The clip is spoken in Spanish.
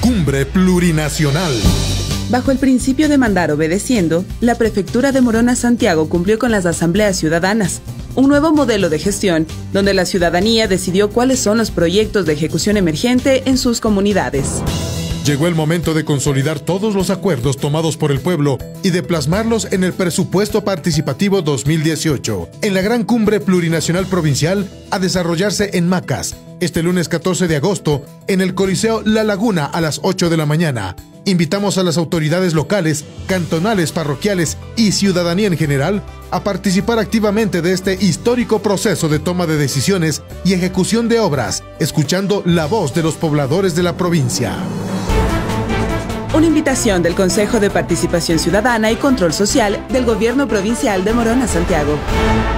Cumbre Plurinacional. Bajo el principio de mandar obedeciendo, la Prefectura de Morona Santiago cumplió con las asambleas ciudadanas, un nuevo modelo de gestión donde la ciudadanía decidió cuáles son los proyectos de ejecución emergente en sus comunidades. Llegó el momento de consolidar todos los acuerdos tomados por el pueblo y de plasmarlos en el Presupuesto Participativo 2018, en la Gran Cumbre Plurinacional Provincial a desarrollarse en Macas, este lunes 14 de agosto, en el Coliseo La Laguna a las 8 de la mañana. Invitamos a las autoridades locales, cantonales, parroquiales y ciudadanía en general a participar activamente de este histórico proceso de toma de decisiones y ejecución de obras, escuchando la voz de los pobladores de la provincia. Una invitación del Consejo de Participación Ciudadana y Control Social del Gobierno Provincial de Morona Santiago.